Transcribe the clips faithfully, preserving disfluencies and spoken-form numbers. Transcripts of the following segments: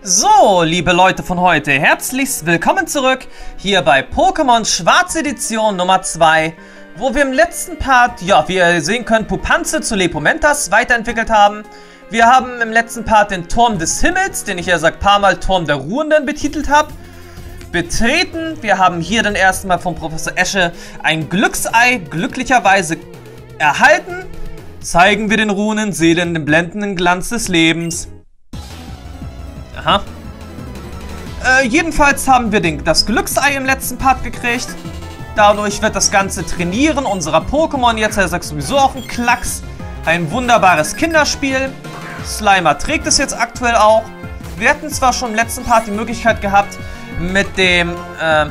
So, liebe Leute von heute, herzlichst willkommen zurück hier bei Pokémon Schwarze Edition Nummer zwei, wo wir im letzten Part, ja, wie ihr sehen könnt, Pupanze zu Lepomentas weiterentwickelt haben. Wir haben im letzten Part den Turm des Himmels, den ich ja sag paar Mal Turm der Ruhenden betitelt habe, betreten. Wir haben hier dann erstmal von Professor Esche ein Glücksei glücklicherweise erhalten. Zeigen wir den Runen, Seelen den blendenden Glanz des Lebens. Aha. Äh, jedenfalls haben wir den, das Glücksei im letzten Part gekriegt. Dadurch wird das ganze Trainieren unserer Pokémon jetzt, er sagt sowieso auch ein Klacks. Ein wunderbares Kinderspiel. Slimer trägt es jetzt aktuell auch. Wir hatten zwar schon im letzten Part die Möglichkeit gehabt, mit dem, äh,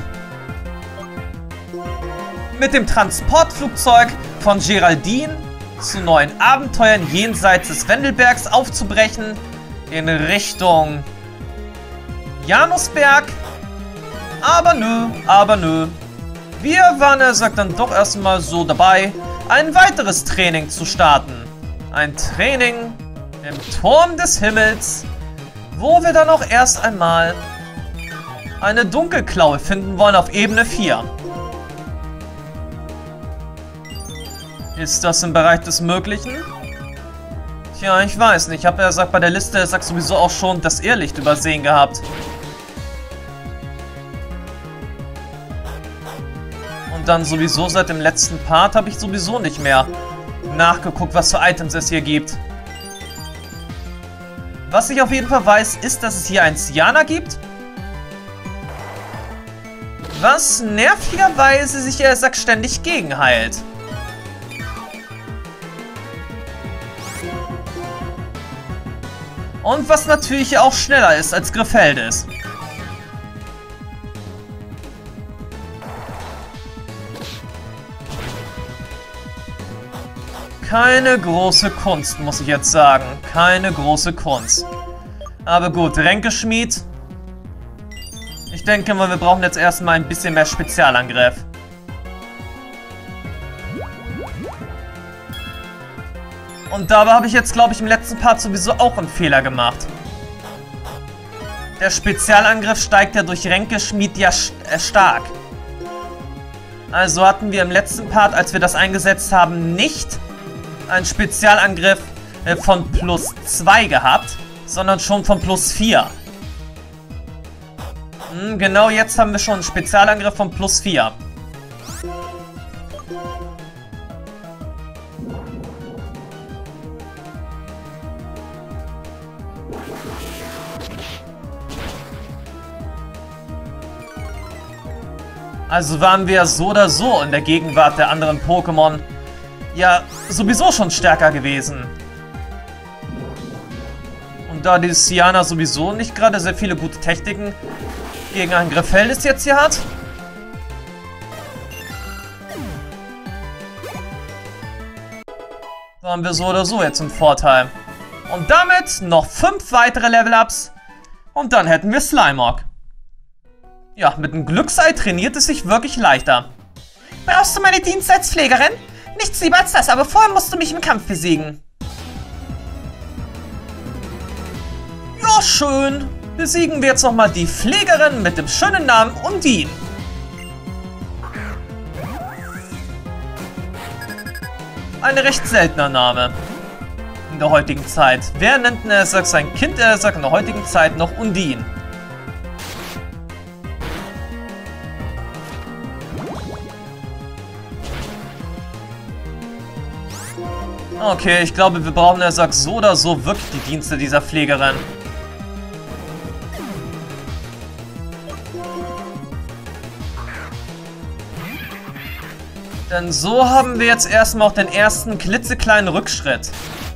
mit dem Transportflugzeug von Geraldine zu neuen Abenteuern jenseits des Wendelbergs aufzubrechen. In Richtung Janusberg. Aber nö, aber nö. Wir waren, er sagt dann doch erstmal so dabei, ein weiteres Training zu starten. Ein Training im Turm des Himmels, wo wir dann auch erst einmal eine Dunkelklaue finden wollen auf Ebene vier. Ist das im Bereich des Möglichen? Tja, ich weiß nicht. Ich habe ja gesagt, bei der Liste, er sagt sowieso auch schon das Irrlicht übersehen gehabt. Und dann sowieso seit dem letzten Part habe ich sowieso nicht mehr nachgeguckt, was für Items es hier gibt. Was ich auf jeden Fall weiß, ist, dass es hier ein Cyana gibt. Was nervigerweise sich, er sagt, ständig gegenheilt. Und was natürlich auch schneller ist als Griffeldis. Keine große Kunst, muss ich jetzt sagen. Keine große Kunst. Aber gut, Ränkeschmied. Ich denke mal, wir brauchen jetzt erstmal ein bisschen mehr Spezialangriff. Und dabei habe ich jetzt, glaube ich, im letzten Part sowieso auch einen Fehler gemacht. Der Spezialangriff steigt ja durch Ränkeschmied ja äh, stark. Also hatten wir im letzten Part, als wir das eingesetzt haben, nicht einen Spezialangriff äh, von plus zwei gehabt, sondern schon von plus vier. Hm, genau jetzt haben wir schon einen Spezialangriff von plus vier. Also waren wir so oder so in der Gegenwart der anderen Pokémon ja sowieso schon stärker gewesen. Und da die Cyana sowieso nicht gerade sehr viele gute Techniken gegen einen Griffeldis jetzt hier hat, waren wir so oder so jetzt im Vorteil. Und damit noch fünf weitere Level-Ups und dann hätten wir Slimeock. Ja, mit dem Glücksei trainiert es sich wirklich leichter. Brauchst du meine Dienste als Pflegerin? Nichts lieber als das, aber vorher musst du mich im Kampf besiegen. Ja, schön. Besiegen wir jetzt nochmal die Pflegerin mit dem schönen Namen Undine. Ein recht seltener Name in der heutigen Zeit. Wer nennt denn, er sagt, sein Kind, er sagt in der heutigen Zeit noch Undine? Okay, ich glaube, wir brauchen, er sagt, so oder so wirklich die Dienste dieser Pflegerin. Denn so haben wir jetzt erstmal auch den ersten klitzekleinen Rückschritt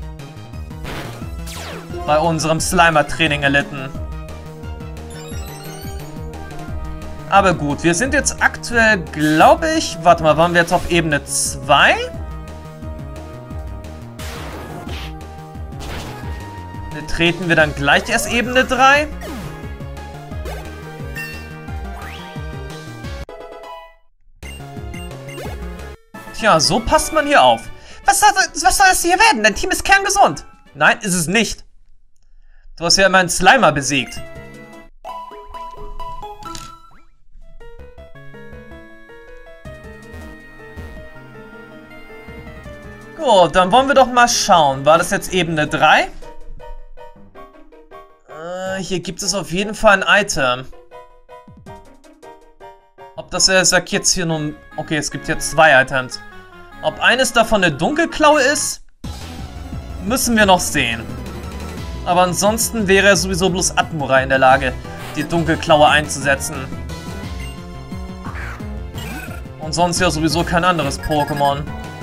bei unserem Slimer-Training erlitten. Aber gut, wir sind jetzt aktuell, glaube ich, warte mal, waren wir jetzt auf Ebene zwei? Treten wir dann gleich erst Ebene drei. Tja, so passt man hier auf. Was soll, was soll das hier werden? Dein Team ist kerngesund. Nein, ist es nicht. Du hast ja immer einen Slimer besiegt. Gut, dann wollen wir doch mal schauen. War das jetzt Ebene drei? Äh, hier gibt es auf jeden Fall ein Item. Ob das er sagt jetzt hier nun... Okay, es gibt jetzt zwei Items. Ob eines davon eine Dunkelklaue ist, müssen wir noch sehen. Aber ansonsten wäre sowieso bloß Atmura in der Lage, die Dunkelklaue einzusetzen. Und sonst ja sowieso kein anderes Pokémon.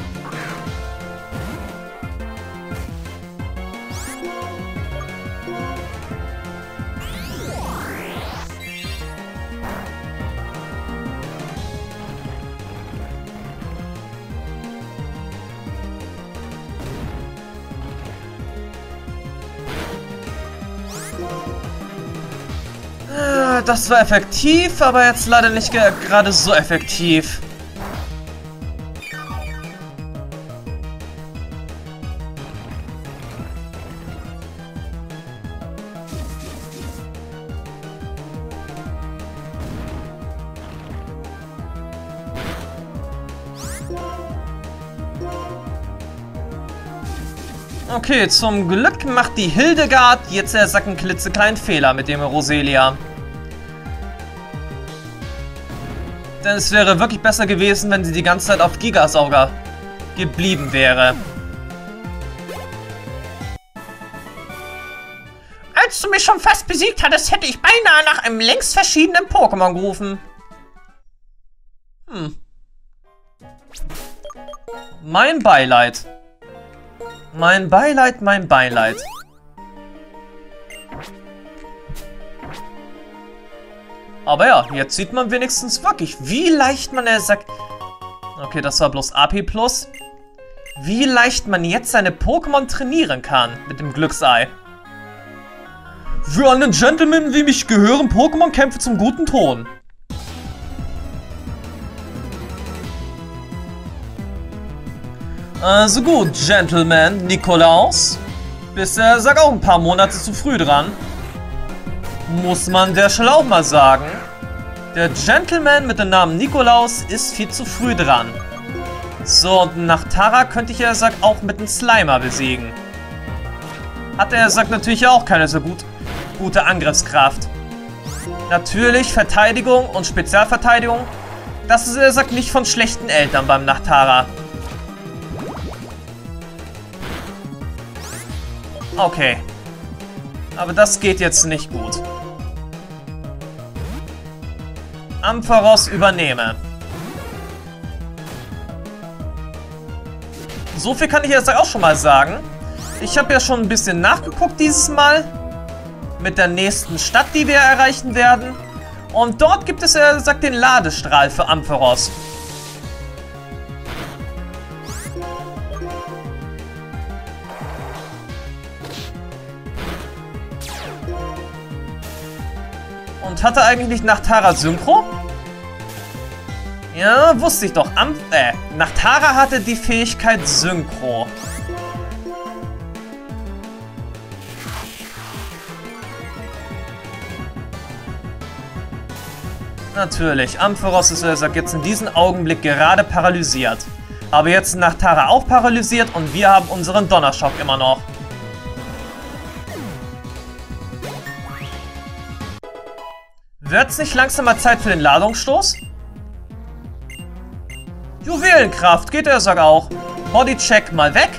Das war effektiv, aber jetzt leider nicht gerade so effektiv. Okay, zum Glück macht die Hildegard jetzt der Sack einen klitzekleinen Fehler mit dem Roselia. Denn es wäre wirklich besser gewesen, wenn sie die ganze Zeit auf Gigasauger geblieben wäre. Als du mich schon fast besiegt hattest, hätte ich beinahe nach einem längst verschiedenen Pokémon gerufen. Hm. Mein Beileid. Mein Beileid, mein Beileid. Aber ja, jetzt sieht man wenigstens wirklich, wie leicht man er sagt. Okay, das war bloß A P plus. Wie leicht man jetzt seine Pokémon trainieren kann mit dem Glücksei. Für einen Gentleman wie mich gehören Pokémon-Kämpfe zum guten Ton. Also gut, Gentleman Nikolaus. Bist er, sag auch ein paar Monate zu früh dran. Muss man der Stelle auch mal sagen. Der Gentleman mit dem Namen Nikolaus ist viel zu früh dran. So, und nach Tara könnte ich ja sagt auch mit dem Slimer besiegen. Hat er sagt natürlich auch keine so gut, gute Angriffskraft. Natürlich Verteidigung und Spezialverteidigung. Das ist er sagt nicht von schlechten Eltern beim Nachtara. Okay. Aber das geht jetzt nicht gut. Ampharos übernehme. So viel kann ich jetzt auch schon mal sagen. Ich habe ja schon ein bisschen nachgeguckt dieses Mal. Mit der nächsten Stadt, die wir erreichen werden. Und dort gibt es ja, sagt den Ladestrahl für Ampharos. Und hatte eigentlich nicht Nachtara Synchro? Ja, wusste ich doch. Am äh, Nachtara hatte die Fähigkeit Synchro. Natürlich, Ampharos ist sagt jetzt in diesem Augenblick gerade paralysiert. Aber jetzt Nachtara auch paralysiert und wir haben unseren Donnerschock immer noch. Wird's nicht langsam mal Zeit für den Ladungsstoß? Juwelenkraft, geht der Sack auch. Bodycheck mal weg.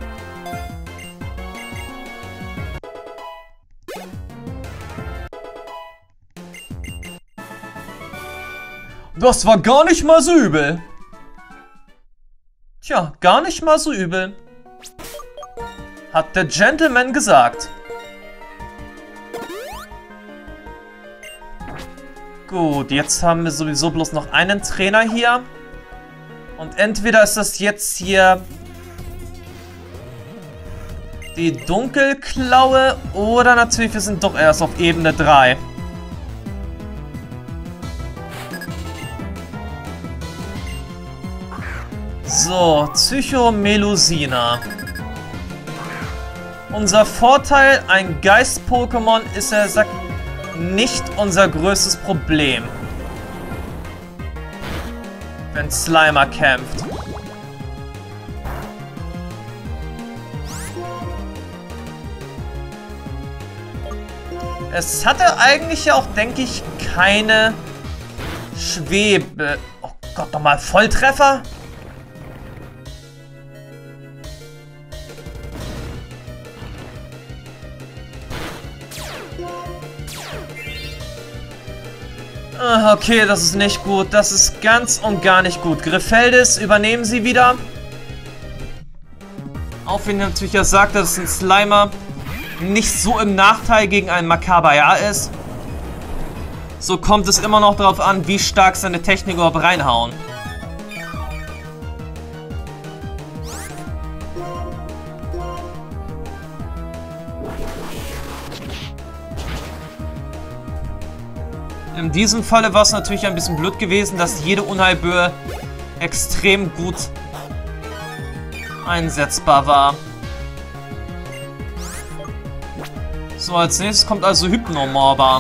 Das war gar nicht mal so übel. Tja, gar nicht mal so übel. Hat der Gentleman gesagt. Gut, jetzt haben wir sowieso bloß noch einen Trainer hier. Und entweder ist das jetzt hier die Dunkelklaue oder natürlich, wir sind doch erst auf Ebene drei. So, Psychomelusina. Unser Vorteil, ein Geist-Pokémon ist, er sagt, nicht unser größtes Problem. Wenn Slimer kämpft. Es hatte eigentlich ja auch, denke ich, keine Schwebe... Oh Gott, nochmal Volltreffer? Ah, okay, das ist nicht gut. Das ist ganz und gar nicht gut. Griffeldis, übernehmen Sie wieder. Auch wenn natürlich ja sagt, dass ein Slimer nicht so im Nachteil gegen einen Makabaya ist. So kommt es immer noch darauf an, wie stark seine Technik überhaupt reinhauen. In diesem Falle war es natürlich ein bisschen blöd gewesen, dass jede Unheilböe extrem gut einsetzbar war. So, als nächstes kommt also Hypnomorba.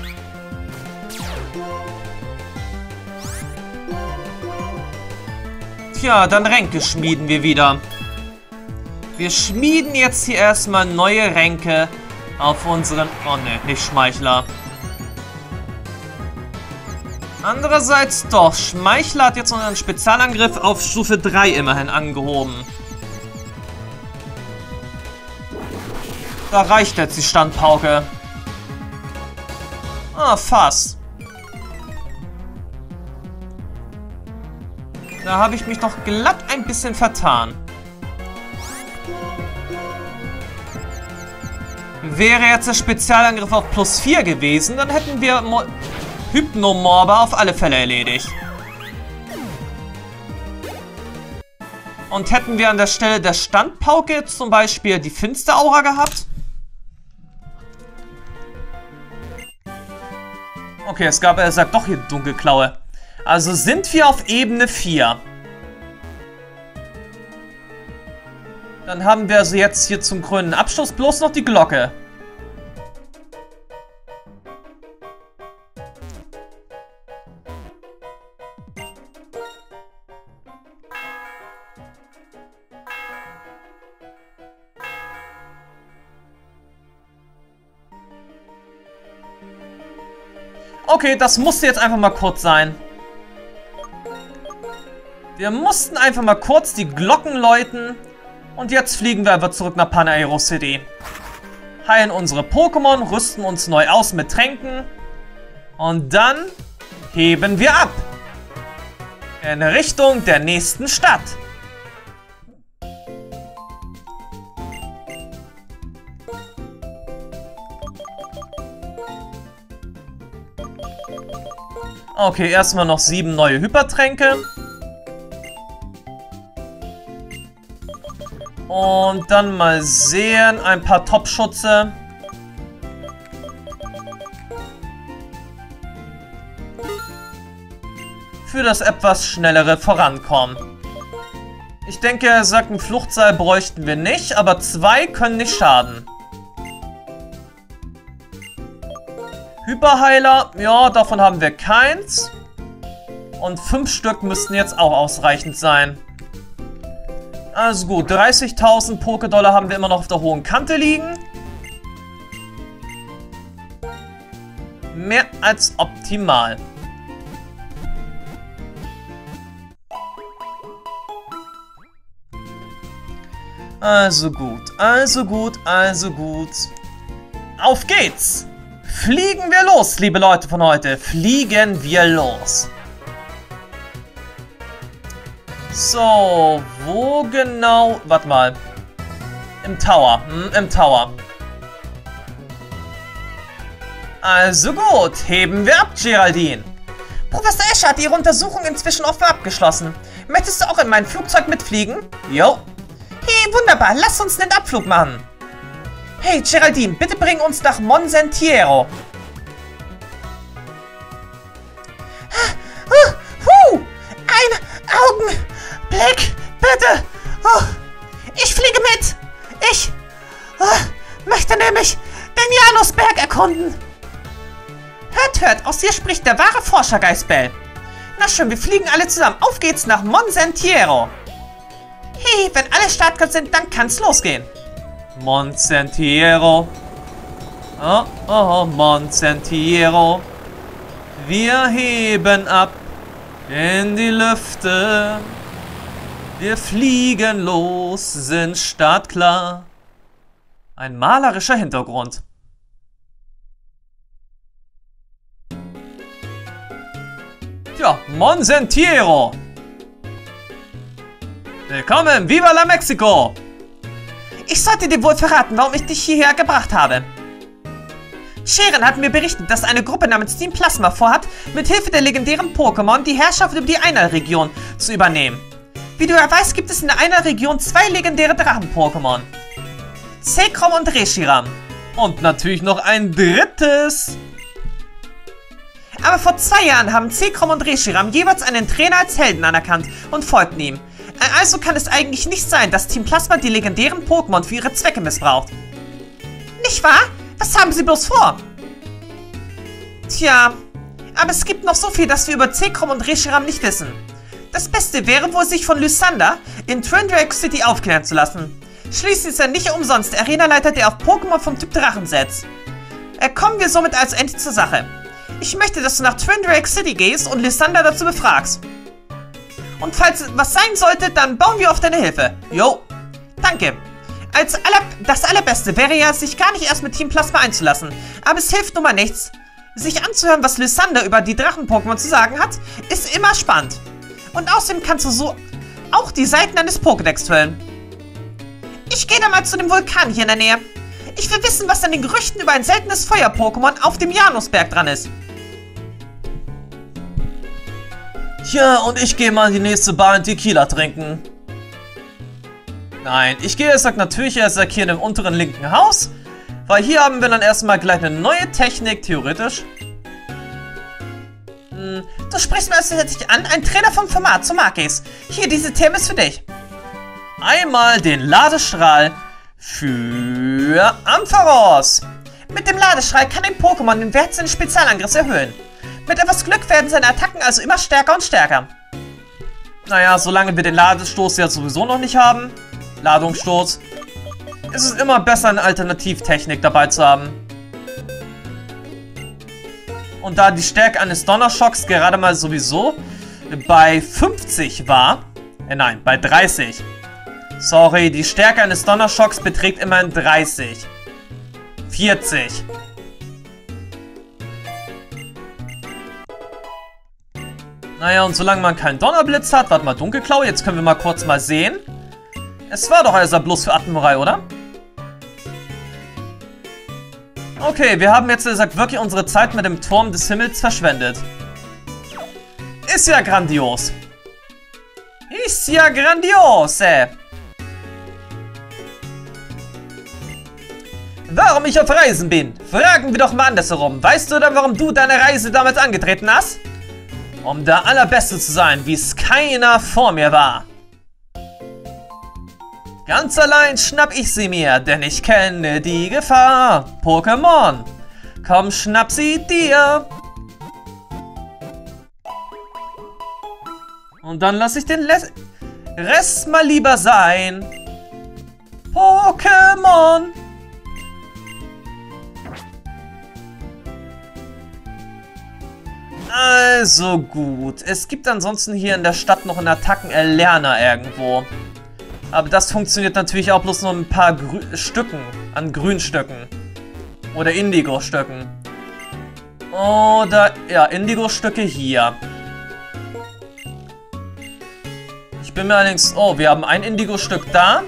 Tja, dann Ränke schmieden wir wieder. Wir schmieden jetzt hier erstmal neue Ränke auf unseren... Oh ne, nicht Schmeichler. Andererseits doch, Schmeichler hat jetzt unseren Spezialangriff auf Stufe drei immerhin angehoben. Da reicht jetzt die Standpauke. Ah, fast. Da habe ich mich doch glatt ein bisschen vertan. Wäre jetzt der Spezialangriff auf plus vier gewesen, dann hätten wir Mo Hypnomorba auf alle Fälle erledigt. Und hätten wir an der Stelle der Standpauke jetzt zum Beispiel die Finsteraura gehabt? Okay, es gab, er sagt doch hier Dunkelklaue. Also sind wir auf Ebene vier. Dann haben wir also jetzt hier zum grünen Abschluss bloß noch die Glocke. Okay, das musste jetzt einfach mal kurz sein. Wir mussten einfach mal kurz die Glocken läuten. Und jetzt fliegen wir einfach zurück nach Panaero City. Heilen unsere Pokémon, rüsten uns neu aus mit Tränken. Und dann heben wir ab. In Richtung der nächsten Stadt. Okay, erstmal noch sieben neue Hypertränke. Und dann mal sehen, ein paar Top-Schutze. Für das etwas schnellere Vorankommen. Ich denke, er sagt, ein Fluchtseil bräuchten wir nicht, aber zwei können nicht schaden. Hyperheiler, ja, davon haben wir keins. Und fünf Stück müssten jetzt auch ausreichend sein. Also gut, dreißigtausend Pokédollar haben wir immer noch auf der hohen Kante liegen. Mehr als optimal. Also gut, also gut, also gut. Auf geht's! Fliegen wir los, liebe Leute von heute. Fliegen wir los. So, wo genau... Warte mal. Im Tower. Hm, im Tower. Also gut, heben wir ab, Geraldine. Professor Escher hat Ihre Untersuchung inzwischen offen abgeschlossen. Möchtest du auch in mein Flugzeug mitfliegen? Jo. Hey, wunderbar, lass uns einen Abflug machen. Hey, Geraldine, bitte bring uns nach Monsentiero. Uh, uh, ein Augenblick, bitte. Uh, ich fliege mit. Ich uh, möchte nämlich den Janusberg erkunden. Hört, hört, aus dir spricht der wahre Forschergeist Bell. Na schön, wir fliegen alle zusammen. Auf geht's nach Monsentiero. Hey, wenn alle startklar sind, dann kann's losgehen. Monsentiero. Oh, oh, Monsentiero. Wir heben ab in die Lüfte. Wir fliegen los, sind startklar. Ein malerischer Hintergrund. Tja, Monsentiero. Willkommen, Viva la Mexico. Ich sollte dir wohl verraten, warum ich dich hierher gebracht habe. Sharon hat mir berichtet, dass eine Gruppe namens Team Plasma vorhat, mit Hilfe der legendären Pokémon die Herrschaft über die Einal-Region zu übernehmen. Wie du ja weißt, gibt es in der Einal-Region zwei legendäre Drachen-Pokémon. Zekrom und Reshiram. Und natürlich noch ein drittes. Aber vor zwei Jahren haben Zekrom und Reshiram jeweils einen Trainer als Helden anerkannt und folgten ihm. Also kann es eigentlich nicht sein, dass Team Plasma die legendären Pokémon für ihre Zwecke missbraucht. Nicht wahr? Was haben sie bloß vor? Tja, aber es gibt noch so viel, das wir über Zekrom und Reshiram nicht wissen. Das Beste wäre wohl, sich von Lysander in Twindrake City aufklären zu lassen. Schließlich ist er nicht umsonst Arenaleiter, der auf Pokémon vom Typ Drachen setzt. Äh, kommen wir somit also endlich zur Sache. Ich möchte, dass du nach Twindrake City gehst und Lysander dazu befragst. Und falls was sein sollte, dann bauen wir auf deine Hilfe. Jo, danke. Als aller, das Allerbeste wäre ja, sich gar nicht erst mit Team Plasma einzulassen. Aber es hilft nun mal nichts. Sich anzuhören, was Lysander über die Drachen-Pokémon zu sagen hat, ist immer spannend. Und außerdem kannst du so auch die Seiten deines Pokédex füllen. Ich gehe da mal zu dem Vulkan hier in der Nähe. Ich will wissen, was an den Gerüchten über ein seltenes Feuer-Pokémon auf dem Janusberg dran ist. Ja, und ich gehe mal in die nächste Bar in Tequila trinken. Nein, ich gehe, sag natürlich erst hier in dem unteren linken Haus, weil hier haben wir dann erstmal gleich eine neue Technik, theoretisch. Hm, du sprichst mir erst dich an, ein Trainer vom Format, so mag ich's. Hier, diese Themen ist für dich. Einmal den Ladestrahl für Ampharos. Mit dem Ladestrahl kann ein Pokémon den Wert seines Spezialangriffs erhöhen. Mit etwas Glück werden seine Attacken also immer stärker und stärker. Naja, solange wir den Ladestoß ja sowieso noch nicht haben, Ladungsstoß, ist es immer besser, eine Alternativtechnik dabei zu haben. Und da die Stärke eines Donnerschocks gerade mal sowieso bei fünfzig war, äh nein, bei dreißig. Sorry, die Stärke eines Donnerschocks beträgt immerhin dreißig. vierzig. Naja, und solange man keinen Donnerblitz hat, warte mal, Dunkelklaue, jetzt können wir mal kurz mal sehen. Es war doch also bloß für Attenmurei, oder? Okay, wir haben jetzt, er sagt, wirklich unsere Zeit mit dem Turm des Himmels verschwendet. Ist ja grandios. Ist ja grandios, ey. Warum ich auf Reisen bin? Fragen wir doch mal andersherum. Weißt du dann, warum du deine Reise damals angetreten hast? Um der Allerbeste zu sein, wie es keiner vor mir war. Ganz allein schnapp ich sie mir, denn ich kenne die Gefahr. Pokémon, komm, schnapp sie dir. Und dann lass ich den Les Rest mal lieber sein. Pokémon. Also gut. Es gibt ansonsten hier in der Stadt noch einen Attacken-Erlerner irgendwo. Aber das funktioniert natürlich auch bloß nur ein paar Grü Stücken an Grünstücken. Oder Indigo-Stücken. Oder, ja, Indigo-Stücke hier. Ich bin mir allerdings... Oh, wir haben ein Indigo-Stück da.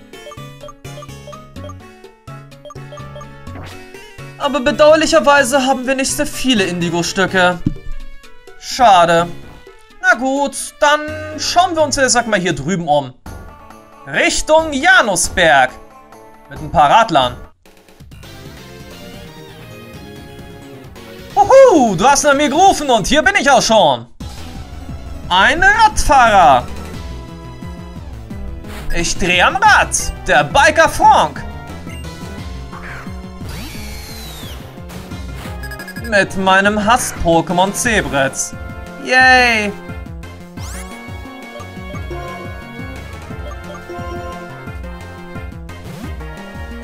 Aber bedauerlicherweise haben wir nicht so viele Indigo-Stücke. Schade. Na gut, dann schauen wir uns jetzt, sag mal, hier drüben um. Richtung Janusberg. Mit ein paar Radlern. Huhu, du hast nach mir gerufen und hier bin ich auch schon. Ein Radfahrer. Ich drehe am Rad. Der Biker Frank. Mit meinem Hass-Pokémon Zebretz. Yay!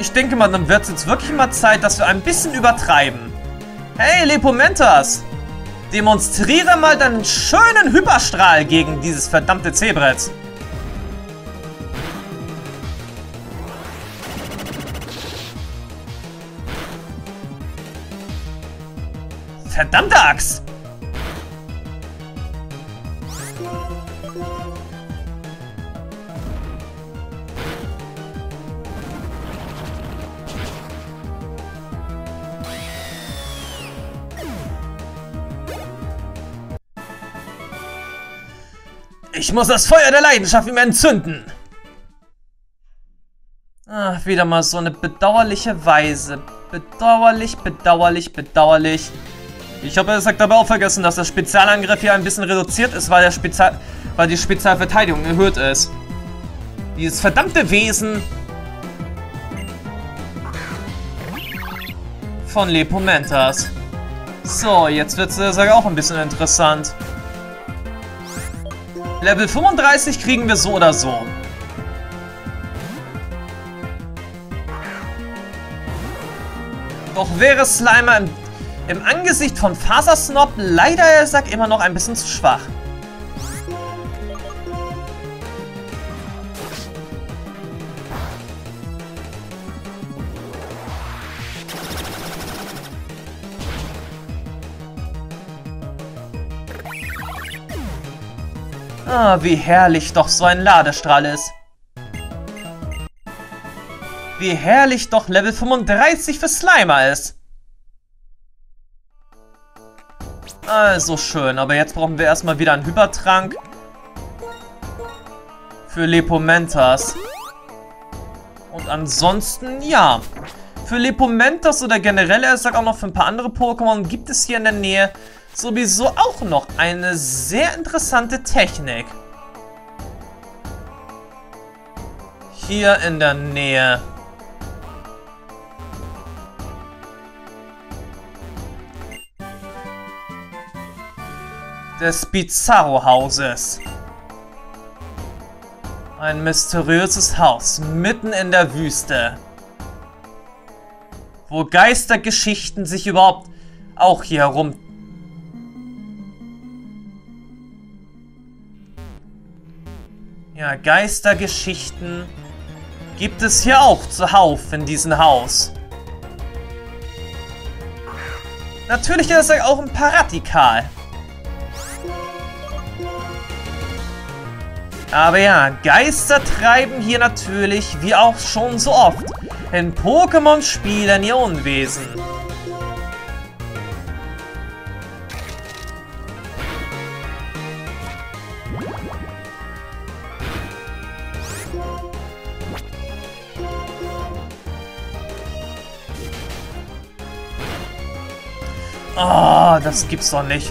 Ich denke mal, dann wird es jetzt wirklich mal Zeit, dass wir ein bisschen übertreiben. Hey, Lepomentas! Demonstriere mal deinen schönen Hyperstrahl gegen dieses verdammte C-Brett. Verdammte Axt! Ich muss das Feuer der Leidenschaft in mir entzünden. Ach, wieder mal so eine bedauerliche Weise. Bedauerlich, bedauerlich, bedauerlich. Ich habe gesagt, dabei auch vergessen, dass der Spezialangriff hier ein bisschen reduziert ist, weil, der Spezial weil die Spezialverteidigung erhöht ist. Dieses verdammte Wesen von Lepomentas. So, jetzt wird es auch ein bisschen interessant. Level fünfunddreißig kriegen wir so oder so. Doch wäre Slimer im, im Angesicht von Fasersnob leider, er sagt, immer noch ein bisschen zu schwach. Ah, wie herrlich doch so ein Ladestrahl ist. Wie herrlich doch Level fünfunddreißig für Slimer ist. Also schön, aber jetzt brauchen wir erstmal wieder einen Hypertrank. Für Lepomentas. Und ansonsten, ja. Für Lepomentas oder generell, er sagt auch noch für ein paar andere Pokémon, gibt es hier in der Nähe sowieso auch noch eine sehr interessante Technik. Hier in der Nähe. Des Bizarro-Hauses. Ein mysteriöses Haus mitten in der Wüste. Wo Geistergeschichten sich überhaupt auch hier herum Ja, Geistergeschichten gibt es hier auch zuhauf in diesem Haus. Natürlich ist er auch ein Paratikal. Aber ja, Geister treiben hier natürlich, wie auch schon so oft, in Pokémon-Spielen ihr Unwesen. Oh, das gibt's doch nicht.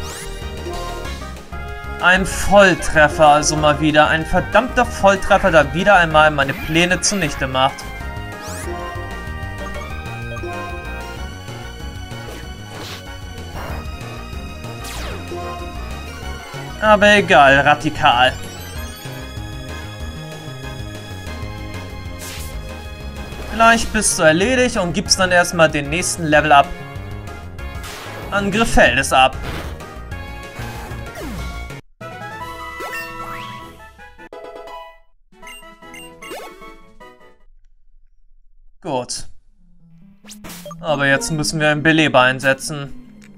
Ein Volltreffer also mal wieder. Ein verdammter Volltreffer, der wieder einmal meine Pläne zunichte macht. Aber egal, radikal. Gleich bist du erledigt und gibst dann erstmal den nächsten Level ab. An Griffeldes ab. Gut. Aber jetzt müssen wir einen Beleber einsetzen.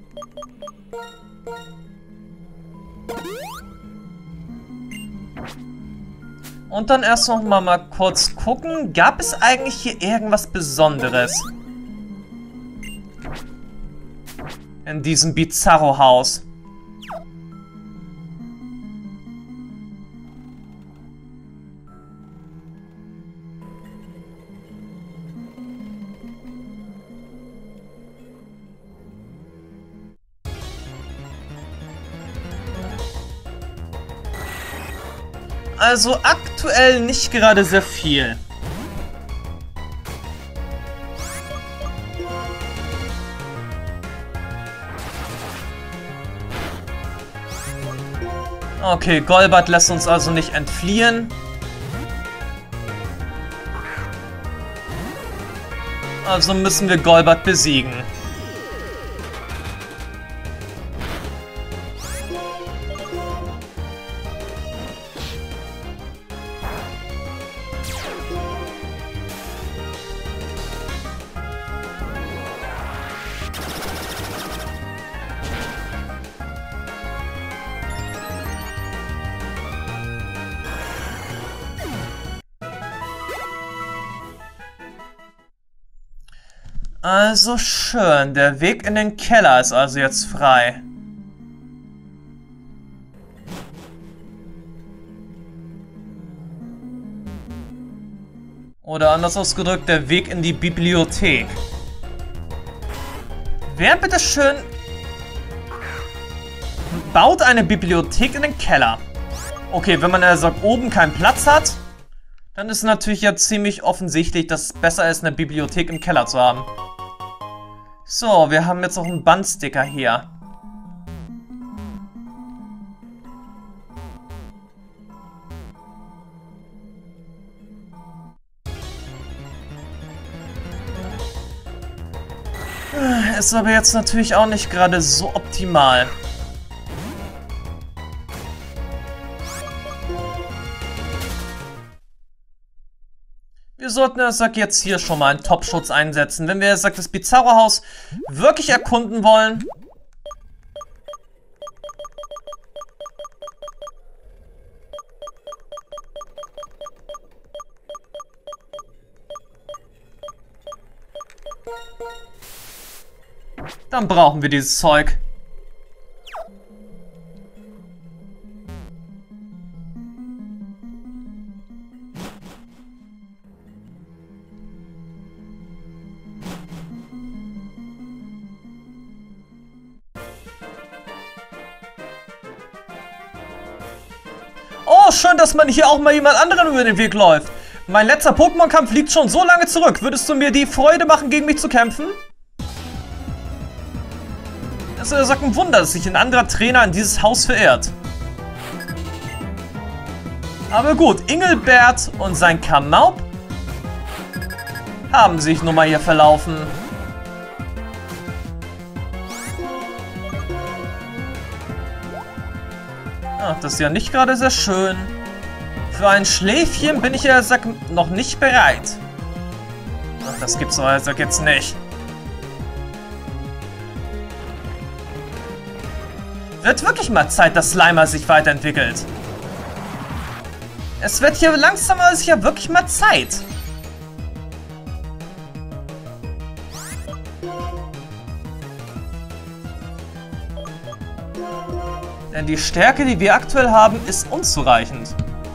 Und dann erst noch mal, mal kurz gucken, gab es eigentlich hier irgendwas Besonderes? In diesem Bizarro-Haus. Also aktuell nicht gerade sehr viel. Okay, Golbat lässt uns also nicht entfliehen. Also müssen wir Golbat besiegen. Also schön, der Weg in den Keller ist also jetzt frei. Oder anders ausgedrückt, der Weg in die Bibliothek. Wer bitteschön baut eine Bibliothek in den Keller? Okay, wenn man also oben keinen Platz hat, dann ist natürlich ja ziemlich offensichtlich, dass es besser ist, eine Bibliothek im Keller zu haben. So, wir haben jetzt auch einen Bandsticker hier. Ist aber jetzt natürlich auch nicht gerade so optimal. Wir sollten, er sagt, jetzt hier schon mal einen Top-Schutz einsetzen. Wenn wir, er sagt, das Bizarro-Haus wirklich erkunden wollen. Dann brauchen wir dieses Zeug. Oh, schön, dass man hier auch mal jemand anderen über den Weg läuft. Mein letzter Pokémon-Kampf liegt schon so lange zurück. Würdest du mir die Freude machen, gegen mich zu kämpfen? Es ist ein Wunder, dass sich ein anderer Trainer in dieses Haus verirrt. Aber gut, Engelbert und sein Kamaup haben sich nun mal hier verlaufen. Ach, das ist ja nicht gerade sehr schön. Für ein Schläfchen bin ich ja sag, noch nicht bereit. Ach, das gibt's doch sag, jetzt nicht. Wird wirklich mal Zeit, dass Slimer sich weiterentwickelt. Es wird hier langsam aber sicher wirklich mal Zeit. Denn die Stärke, die wir aktuell haben, ist unzureichend.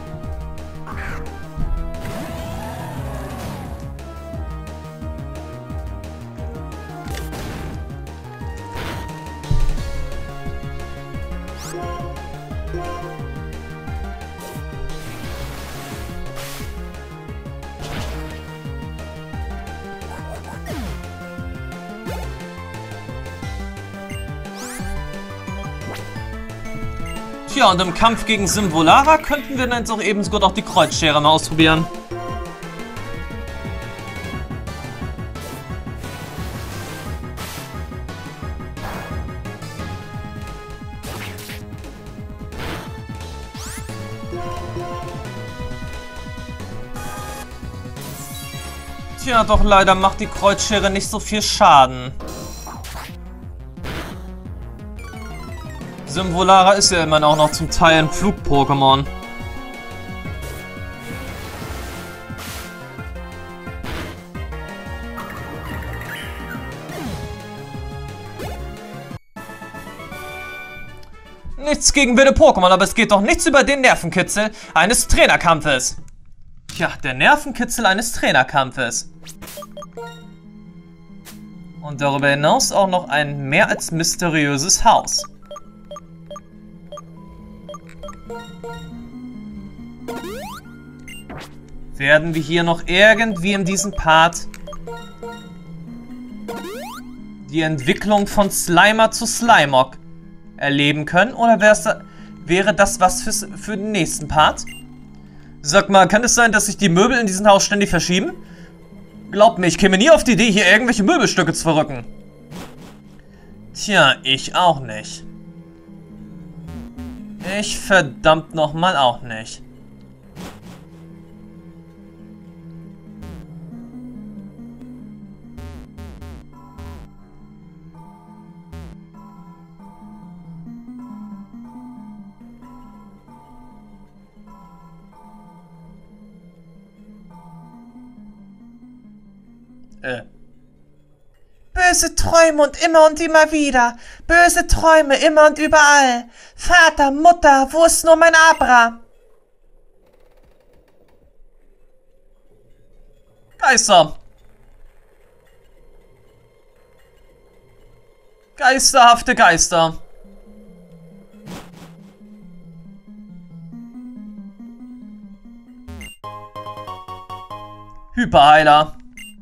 Tja, und im Kampf gegen Simvolara könnten wir dann jetzt auch eben gut auch die Kreuzschere mal ausprobieren. Tja, doch leider macht die Kreuzschere nicht so viel Schaden. Simvolara ist ja immerhin auch noch zum Teil ein Flug-Pokémon. Nichts gegen wilde Pokémon, aber es geht doch nichts über den Nervenkitzel eines Trainerkampfes. Tja, der Nervenkitzel eines Trainerkampfes. Und darüber hinaus auch noch ein mehr als mysteriöses Haus. Werden wir hier noch irgendwie in diesem Part die Entwicklung von Slimer zu Slimog erleben können? Oder wäre das was für, für den nächsten Part? Sag mal, kann es sein, dass sich die Möbel in diesem Haus ständig verschieben? Glaubt mir, ich käme nie auf die Idee, hier irgendwelche Möbelstücke zu verrücken. Tja, ich auch nicht. Ich verdammt nochmal auch nicht. Äh. Böse Träume und immer und immer wieder. Böse Träume immer und überall. Vater, Mutter, wo ist nur mein Abra? Geister. Geisterhafte Geister. Hyperheiler.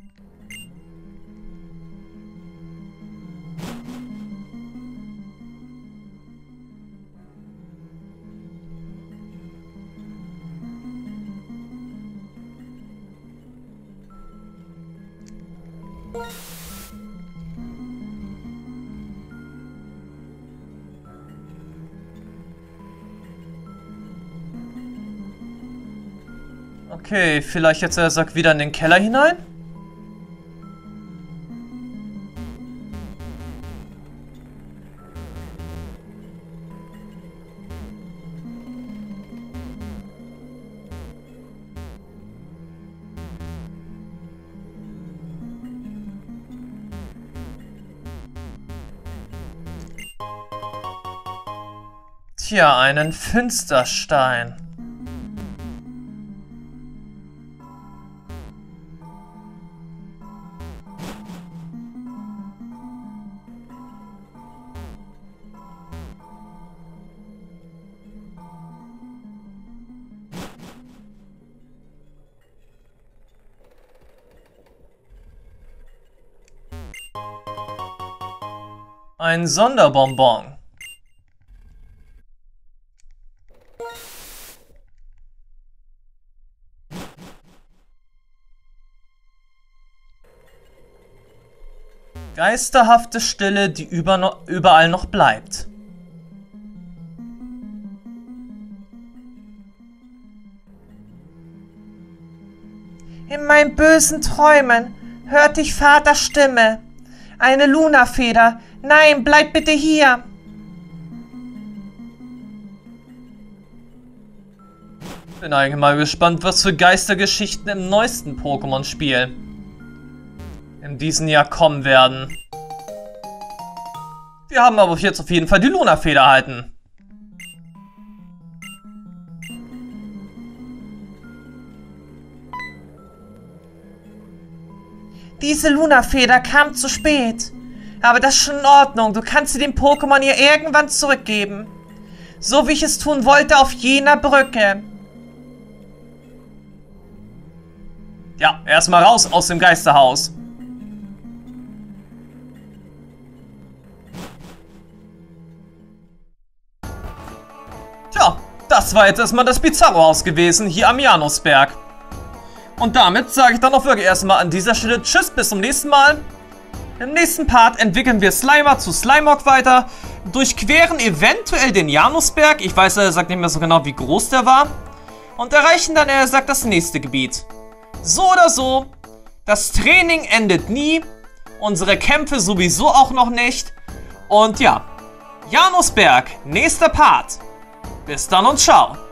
Okay, vielleicht jetzt der Sack wieder in den Keller hinein? Tja, einen Finsterstein. Ein Sonderbonbon. Geisterhafte Stille, die über no- überall noch bleibt. In meinen bösen Träumen hörte ich Vaters Stimme. Eine Lunafeder. Nein, bleib bitte hier. Bin eigentlich mal gespannt, was für Geistergeschichten im neuesten Pokémon-Spiel in diesem Jahr kommen werden. Wir haben aber jetzt auf jeden Fall die Lunafeder erhalten. Diese Lunafeder kam zu spät. Aber das ist schon in Ordnung. Du kannst sie dem Pokémon ihr irgendwann zurückgeben. So wie ich es tun wollte auf jener Brücke. Ja, erstmal raus aus dem Geisterhaus. Tja, das war jetzt erstmal das Bizarro-Haus gewesen, hier am Janusberg. Und damit sage ich dann auch wirklich erstmal an dieser Stelle Tschüss, bis zum nächsten Mal. Im nächsten Part entwickeln wir Slimer zu Slimog weiter, durchqueren eventuell den Janusberg, ich weiß, er sagt nicht mehr so genau, wie groß der war, und erreichen dann, er sagt, das nächste Gebiet. So oder so, das Training endet nie, unsere Kämpfe sowieso auch noch nicht, und ja, Janusberg, nächster Part. Bis dann und ciao.